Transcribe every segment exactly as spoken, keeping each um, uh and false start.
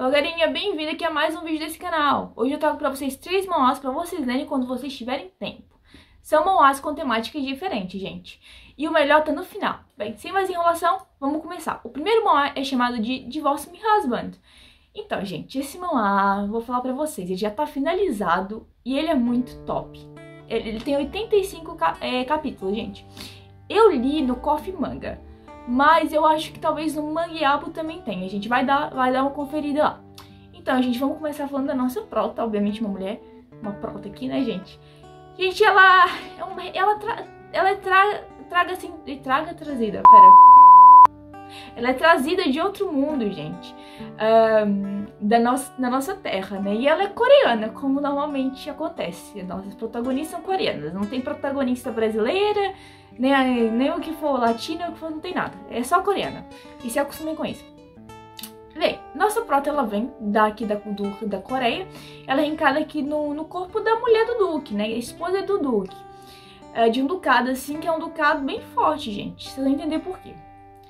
Olá galerinha, bem-vindo aqui a mais um vídeo desse canal. Hoje eu trago pra vocês três manhwas pra vocês lerem quando vocês tiverem tempo. São manhwas com temáticas diferentes, gente. E o melhor tá no final. Bem, sem mais enrolação, vamos começar. O primeiro manhwa é chamado de Divorce Me Husband. Então, gente, esse manhwa, vou falar pra vocês, ele já tá finalizado e ele é muito top. Ele, ele tem oitenta e cinco cap é, capítulos, gente. Eu li no Coffee Manga, mas eu acho que talvez no Mangueabo também tem. A gente vai dar, vai dar uma conferida lá. Então, gente, vamos começar falando da nossa prota. Obviamente, uma mulher, uma prota aqui, né, gente? Gente, ela é uma, ela, tra, ela é tra, traga assim, traga trazida, pera. Ela é trazida de outro mundo, gente, um, da, nossa, da nossa terra, né? E ela é coreana, como normalmente acontece. Nossas protagonistas são coreanas, não tem protagonista brasileira, nem, nem o que for latino, o que for, não tem nada. É só coreana. E se acostumem com isso. Bem, nossa prota, ela vem daqui da, do, da Coreia. Ela é reencarna aqui no, no corpo da mulher do Duque, né? A esposa do Duque. É, de um ducado, assim, que é um ducado bem forte, gente. Vocês vão entender por quê.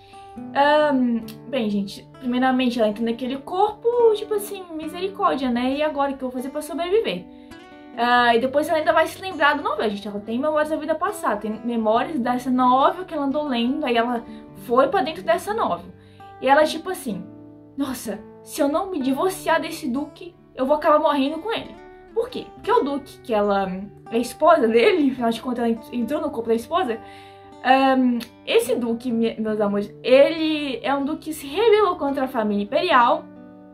Um, bem, gente, primeiramente ela entra naquele corpo, tipo assim, misericórdia, né? E agora o que eu vou fazer pra sobreviver? Uh, e depois ela ainda vai se lembrar do novel, gente. Ela tem memórias da vida passada, tem memórias dessa novel que ela andou lendo. Aí ela foi pra dentro dessa novel. E ela, tipo assim, nossa, se eu não me divorciar desse Duque, eu vou acabar morrendo com ele. Por quê? Porque o Duque, que ela é a esposa dele, afinal de contas ela entrou no corpo da esposa. Um, esse Duque, meus amores, ele é um Duque que se rebelou contra a família imperial.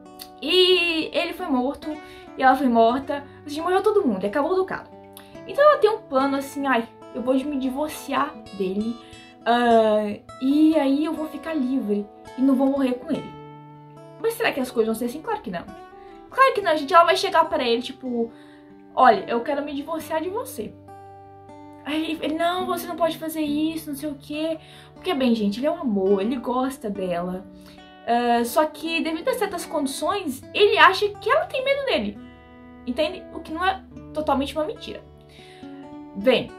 E ele foi morto, e ela foi morta. Ou seja, morreu todo mundo, e acabou o ducado. Então ela tem um plano assim, ai, eu vou me divorciar dele, uh, e aí eu vou ficar livre e não vou morrer com ele. Mas será que as coisas vão ser assim? Claro que não. Claro que não, gente. Ela vai chegar pra ele, tipo, olha, eu quero me divorciar de você. Aí ele, não, você não pode fazer isso, não sei o quê. Porque, bem, gente, ele é um amor, ele gosta dela. Uh, só que, devido a certas condições, ele acha que ela tem medo dele. Entende? O que não é totalmente uma mentira. Bem,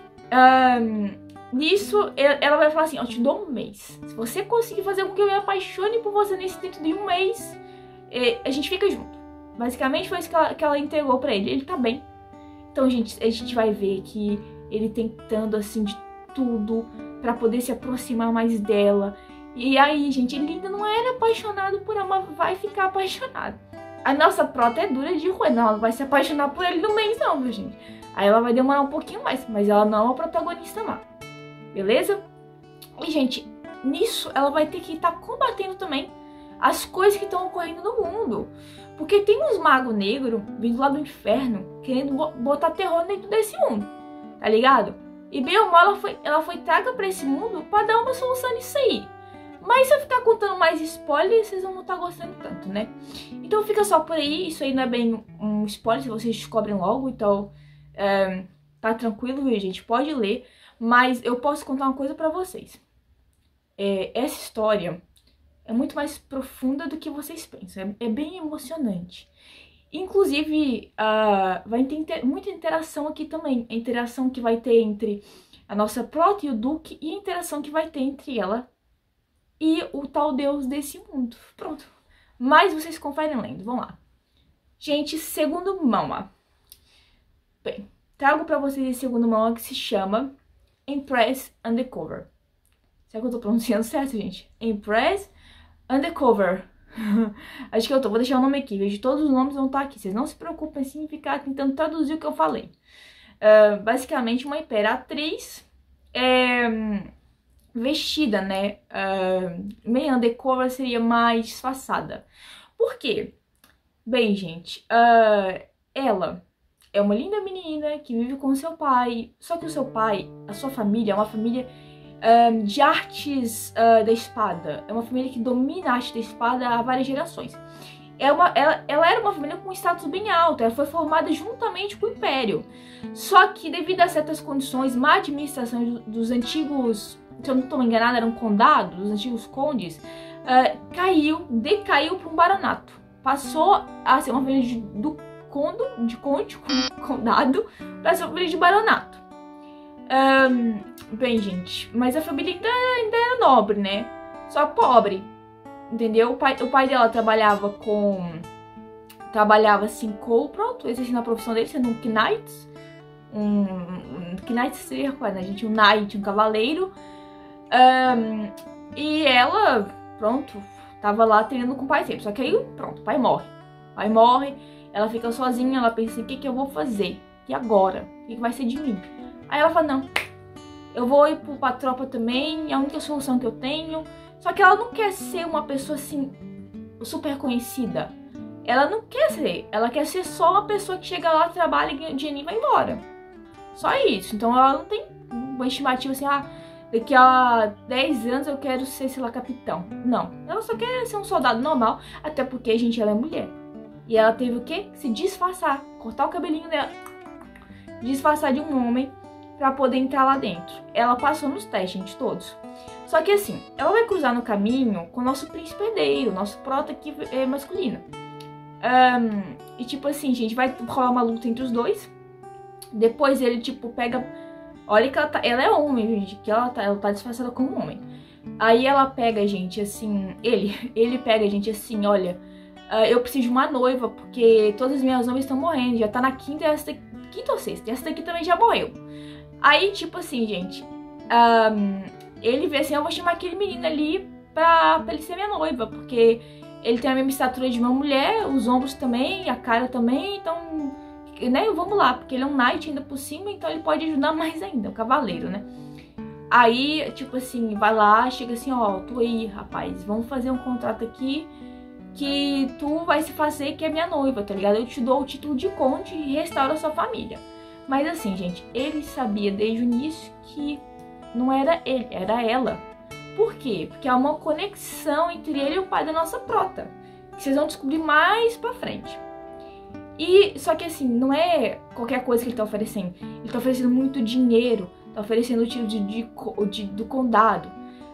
um, nisso, ela vai falar assim, ó, eu te dou um mês. Se você conseguir fazer com que eu me apaixone por você nesse dentro de um mês, a gente fica junto. Basicamente foi isso que ela, que ela entregou pra ele. Ele tá bem. Então, gente, a gente vai ver que ele tentando, assim, de tudo pra poder se aproximar mais dela. E aí, gente, ele ainda não era apaixonado por ela, mas vai ficar apaixonado. A nossa prota é dura de roer, não, ela vai se apaixonar por ele no mês não, viu, gente? Aí ela vai demorar um pouquinho mais, mas ela não é uma protagonista má. Beleza? E, gente, nisso ela vai ter que estar tá combatendo também as coisas que estão ocorrendo no mundo. Porque tem uns magos negros vindo lá do inferno, querendo botar terror dentro desse mundo. Tá ligado? E bem ou mal, ela foi, ela foi traga pra esse mundo pra dar uma solução nisso aí. Mas se eu ficar contando mais spoiler, vocês não vão estar gostando tanto, né? Então fica só por aí. Isso aí não é bem um spoiler, se vocês descobrem logo. Então, é, tá tranquilo, viu, gente? Pode ler. Mas eu posso contar uma coisa pra vocês. É, essa história é muito mais profunda do que vocês pensam. É, é bem emocionante. Inclusive, uh, vai ter inter muita interação aqui também. A interação que vai ter entre a nossa prota e o Duque. E a interação que vai ter entre ela e o tal deus desse mundo. Pronto. Mas vocês conferem lendo. Vamos lá. Gente, segundo manhwa. Bem, trago pra vocês esse segundo manhwa que se chama Empress Undercover. Será que eu tô pronunciando certo, gente? Empress Undercover. Acho que eu tô. Vou deixar o nome aqui. Veja, todos os nomes vão estar aqui. Vocês não se preocupem assim em ficar tentando traduzir o que eu falei. Uh, basicamente, uma imperatriz é, vestida, né? Uh, meio undercover seria mais disfarçada. Por quê? Bem, gente, uh, ela é uma linda menina que vive com seu pai. Só que o seu pai, a sua família, é uma família Um, de artes uh, da espada. É uma família que domina a arte da espada há várias gerações. É uma, ela, ela era uma família com um status bem alto. Ela foi formada juntamente com o Império. Só que devido a certas condições, má administração dos, dos antigos, se eu não estou enganada, eram condados, dos antigos condes, uh, caiu, decaiu para um baronato. Passou a ser uma família de, do condo, de conde, condado, para ser uma família de baronato. Um, bem, gente, mas a família ainda, ainda era nobre, né? Só pobre. entendeu? O pai, o pai dela trabalhava com... Trabalhava assim, com, pronto, exercendo a profissão dele, sendo um knight. Um, um knight seria qual, né, gente? Um knight, um cavaleiro. Um, e ela, pronto, tava lá treinando com o pai sempre. Só que aí, pronto, o pai morre. O pai morre, ela fica sozinha, ela pensa, o que que eu vou fazer? E agora? O que que vai ser de mim? Aí ela fala, não, eu vou ir pra tropa também, é a única solução que eu tenho. Só que ela não quer ser uma pessoa assim, super conhecida. Ela não quer ser, ela quer ser só uma pessoa que chega lá, trabalha, ganha dinheiro e vai embora. Só isso. Então ela não tem uma estimativa assim, ah, daqui a dez anos eu quero ser, sei lá, capitão. Não, ela só quer ser um soldado normal, até porque, gente, ela é mulher. E ela teve o quê? Se disfarçar, cortar o cabelinho dela, disfarçar de um homem pra poder entrar lá dentro. Ela passou nos testes, gente, todos. Só que assim, ela vai cruzar no caminho com o nosso príncipe herdeiro, nosso prota aqui é masculino. Um, e tipo assim, gente, vai rolar uma luta entre os dois. Depois ele, tipo, pega... Olha que ela tá... Ela é homem, gente, que ela tá, ela tá disfarçada como homem. Aí ela pega, gente, assim... Ele, ele pega, gente, assim, olha... Uh, eu preciso de uma noiva, porque todas as minhas noivas estão morrendo. Já tá na quinta e essa daqui... Quinta ou sexta. E essa daqui também já morreu. Aí, tipo assim, gente... Um, ele vê assim, eu vou chamar aquele menino ali pra, pra ele ser minha noiva, porque... Ele tem a mesma estatura de uma mulher, os ombros também, a cara também, então, né, vamos lá, porque ele é um knight ainda por cima, então ele pode ajudar mais ainda, o cavaleiro, né. Aí, tipo assim, vai lá, chega assim, ó, tu aí, rapaz, vamos fazer um contrato aqui, que tu vai se fazer que é minha noiva, tá ligado? Eu te dou o título de conde e restauro a sua família. Mas assim, gente, ele sabia desde o início que não era ele, era ela. Por quê? Porque há uma conexão entre ele e o pai da nossa prota, que vocês vão descobrir mais pra frente. E, só que assim, não é qualquer coisa que ele tá oferecendo. Ele tá oferecendo muito dinheiro, tá oferecendo o título de, de, de, do condado.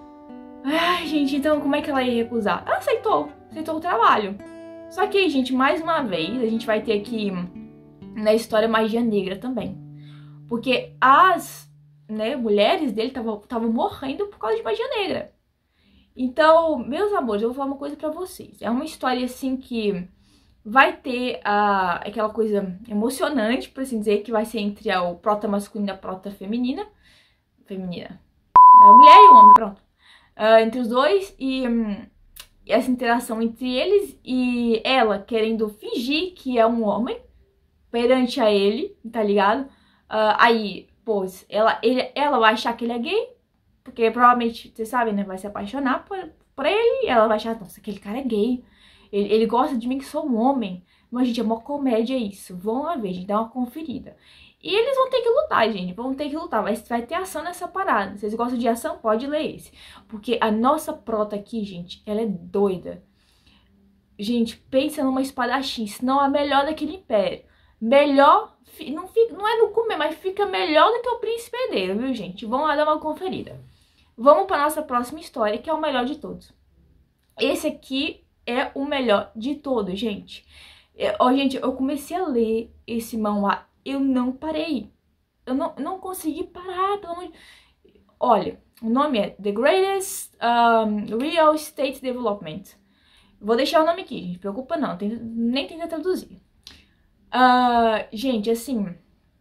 Ai, gente, então como é que ela ia recusar? Ela aceitou, aceitou o trabalho. Só que, gente, mais uma vez, a gente vai ter aqui na história magia negra também. Porque as... né, mulheres dele estavam morrendo por causa de magia negra. Então, meus amores, eu vou falar uma coisa pra vocês. É uma história, assim, que vai ter a, aquela coisa emocionante, por assim dizer, que vai ser entre a, o prota masculino e a prota feminina. Feminina. A mulher e o homem, pronto. Uh, entre os dois. E, hum, essa interação entre eles e ela querendo fingir que é um homem perante a ele, tá ligado? Uh, aí... Pois, ela, ele, ela vai achar que ele é gay, porque provavelmente, vocês sabem, né, vai se apaixonar por, por ele, e ela vai achar, nossa, aquele cara é gay, ele, ele gosta de mim que sou um homem. Mas, gente, é uma comédia isso, vão lá ver, gente, dá uma conferida. E eles vão ter que lutar, gente, vão ter que lutar, vai, vai ter ação nessa parada. Vocês gostam de ação? Pode ler esse. Porque a nossa prota aqui, gente, ela é doida. Gente, pensa numa espadachim, senão a melhor daquele império. Melhor, não, fica, não é no comer, mas fica melhor do que o príncipe herdeiro, viu, gente? Vamos lá dar uma conferida. Vamos para nossa próxima história, que é o melhor de todos. Esse aqui é o melhor de todos, gente. É, ó, gente, eu comecei a ler esse manhwa, eu não parei. Eu não, não consegui parar, pelo amor de... Olha, o nome é The Greatest um, Real Estate Development. Vou deixar o nome aqui, gente, preocupa não, tem, nem tenta traduzir. Uh, gente, assim,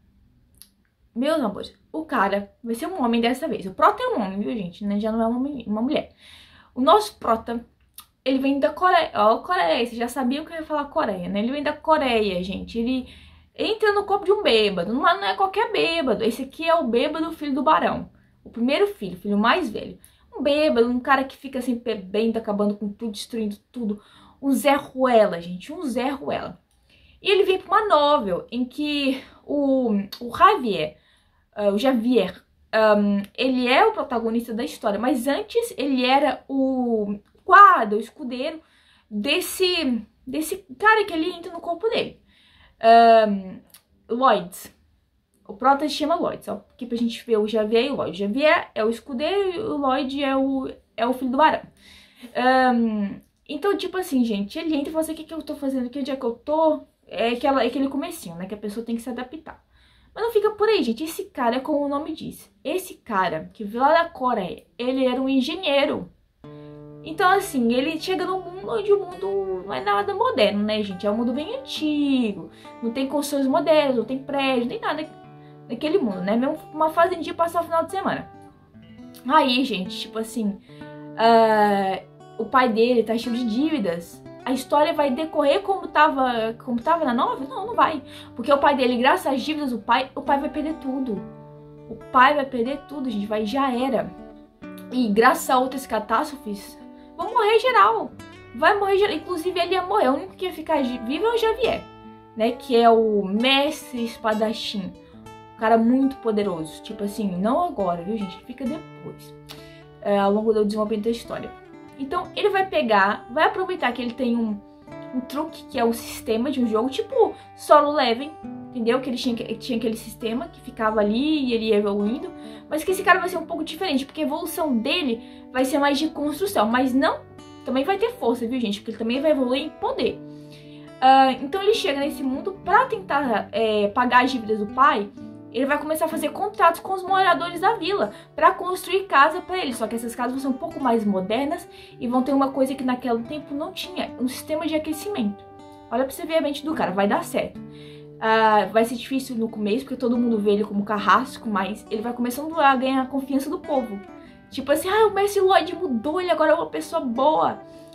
meus amores, o cara vai ser um homem dessa vez. O prota é um homem, viu, gente? Já não é uma, uma mulher. O nosso prota, ele vem da Coreia. Ó, Coreia, vocês já sabiam que eu ia falar Coreia, né? Ele vem da Coreia, gente. Ele entra no corpo de um bêbado. Não é qualquer bêbado. Esse aqui é o bêbado filho do barão. O primeiro filho, filho mais velho. Um bêbado, um cara que fica assim, bebendo, acabando com tudo, destruindo tudo. Um Zé Ruela, gente. Um Zé Ruela. E ele vem para uma novel em que o, o Javier, uh, o Javier, um, ele é o protagonista da história, mas antes ele era o guarda, o escudeiro desse, desse cara que ele entra no corpo dele. Um, Lloyd. O prota se chama Lloyd, só aqui pra gente ver o Javier e o Lloyd. O Javier é o escudeiro e o Lloyd é o, é o filho do barão. Um, então, tipo assim, gente, ele entra e fala assim, o que, que eu tô fazendo aqui, onde é que eu tô? É, aquela, é aquele comecinho, né? Que a pessoa tem que se adaptar. Mas não fica por aí, gente. Esse cara é como o nome diz. Esse cara, que veio lá da Coreia, ele era um engenheiro. Então, assim, ele chega num mundo onde o mundo não é nada moderno, né, gente? É um mundo bem antigo, não tem construções modernas, não tem prédio, nem nada naquele mundo, né? Mesmo uma fazendinha passar o final de semana. Aí, gente, tipo assim, uh, o pai dele tá cheio de dívidas. A história vai decorrer como tava, como tava na novela? Não, não vai. Porque o pai dele, graças às dívidas, o pai, o pai vai perder tudo. O pai vai perder tudo, gente, vai, já era. E graças a outras catástrofes, vão morrer geral. Vai morrer geral. Inclusive, ele ia morrer. O único que ia ficar vivo é o Xavier, né? Que é o mestre espadachim. Um cara muito poderoso. Tipo assim, não agora, viu, gente? Fica depois. É, ao longo do desenvolvimento da história. Então, ele vai pegar, vai aproveitar que ele tem um, um truque, que é um sistema de um jogo, tipo Solo Leveling, entendeu? Que ele tinha, tinha aquele sistema que ficava ali e ele ia evoluindo. Mas que esse cara vai ser um pouco diferente, porque a evolução dele vai ser mais de construção. Mas não, também vai ter força, viu, gente? Porque ele também vai evoluir em poder. Uh, então ele chega nesse mundo pra tentar é, pagar as dívidas do pai. Ele vai começar a fazer contratos com os moradores da vila para construir casa para ele. Só que essas casas vão ser um pouco mais modernas e vão ter uma coisa que naquele tempo não tinha, um sistema de aquecimento. Olha pra você ver a mente do cara, vai dar certo. Uh, vai ser difícil no começo, porque todo mundo vê ele como carrasco, mas ele vai começando a ganhar a confiança do povo. Tipo assim, ah, o Mestre Lloyd mudou, ele agora é uma pessoa boa.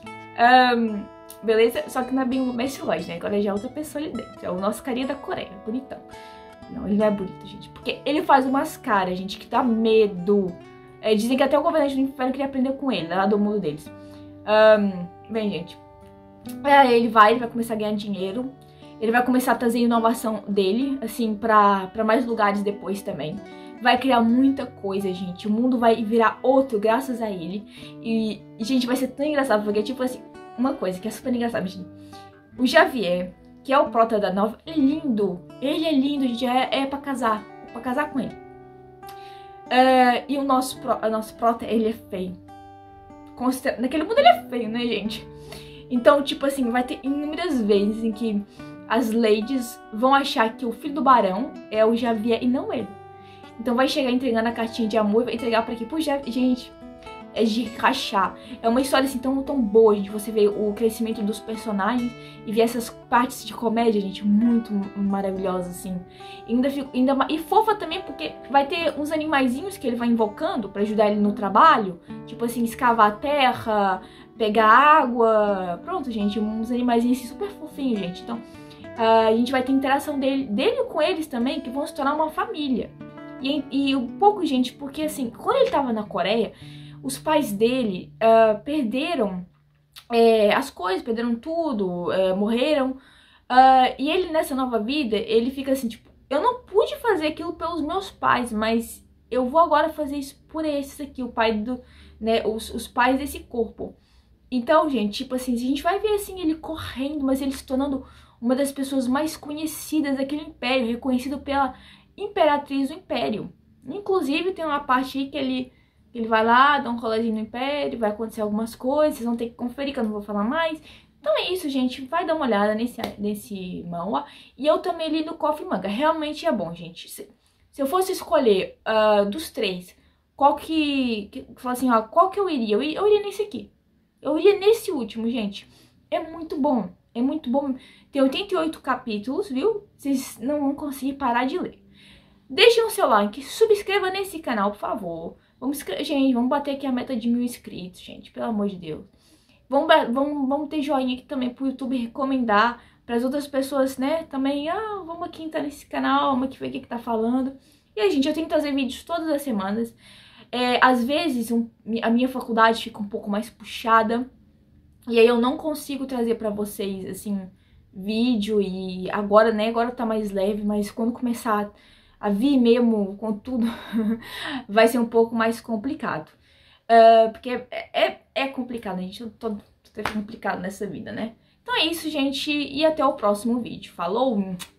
Um, beleza? Só que não é bem o Mestre Lloyd, né? Agora já é outra pessoa ali dentro. É o nosso carinha da Coreia, bonitão. Não, ele não é bonito, gente. Porque ele faz umas caras, gente, que dá medo. É, dizem que até o governante do inferno queria aprender com ele, lá do mundo deles. Um, bem, gente. É, ele vai, ele vai começar a ganhar dinheiro. Ele vai começar a trazer inovação dele, assim, pra, pra mais lugares depois também. Vai criar muita coisa, gente. O mundo vai virar outro graças a ele. E, e gente, vai ser tão engraçado, porque, tipo assim, uma coisa que é super engraçada, gente. O Xavier, que é o prota da nova, é lindo. Ele é lindo, gente, é, é pra casar. É pra casar com ele. É, e o nosso, o nosso prota, ele é feio. Considera... Naquele mundo ele é feio, né, gente? Então, tipo assim, vai ter inúmeras vezes em que as ladies vão achar que o filho do barão é o Xavier e não ele. Então vai chegar entregando a cartinha de amor e vai entregar pra aqui pro Xavier. Gente, é de rachar. É uma história assim tão, tão boa, gente. Você vê o crescimento dos personagens e ver essas partes de comédia, gente, muito maravilhosas, assim. E, ainda, ainda, e fofa também, porque vai ter uns animaizinhos que ele vai invocando pra ajudar ele no trabalho. Tipo assim, escavar a terra, pegar água. Pronto, gente, uns animaizinhos assim super fofinhos, gente. Então, uh, a gente vai ter interação dele, dele com eles também, que vão se tornar uma família. E, e um pouco, gente, porque assim, quando ele tava na Coreia, os pais dele uh, perderam é, as coisas, perderam tudo, é, morreram. Uh, e ele, nessa nova vida, ele fica assim, tipo, eu não pude fazer aquilo pelos meus pais, mas eu vou agora fazer isso por esses aqui, o pai do, né, os, os pais desse corpo. Então, gente, tipo assim, a gente vai ver assim, ele correndo, mas ele se tornando uma das pessoas mais conhecidas daquele império, reconhecido pela imperatriz do império. Inclusive, tem uma parte aí que ele, ele vai lá, dá um rolezinho no império, vai acontecer algumas coisas, vocês vão ter que conferir, que eu não vou falar mais. Então é isso, gente. Vai dar uma olhada nesse, nesse manhwa. E eu também li no Coffee Manga. Realmente é bom, gente. Se, se eu fosse escolher uh, dos três, qual que... que falar assim, ó, qual que eu iria? Eu, iria? eu iria nesse aqui. Eu iria nesse último, gente. É muito bom. É muito bom. Tem oitenta e oito capítulos, viu? Vocês não vão conseguir parar de ler. Deixem o seu like, subscreva nesse canal, por favor. Vamos, gente, vamos bater aqui a meta de mil inscritos, gente, pelo amor de Deus. Vamos, vamos, vamos ter joinha aqui também pro YouTube recomendar para as outras pessoas, né? Também, ah, vamos aqui entrar nesse canal, vamos aqui ver o que que tá falando. E aí, gente, eu tenho que trazer vídeos todas as semanas. É, às vezes, um, a minha faculdade fica um pouco mais puxada. E aí eu não consigo trazer pra vocês, assim, vídeo. E agora, né, agora tá mais leve, mas quando começar a vir mesmo com tudo, vai ser um pouco mais complicado. Uh, porque é, é, é complicado, gente. Eu tô, tô complicado nessa vida, né? Então é isso, gente. E até o próximo vídeo. Falou!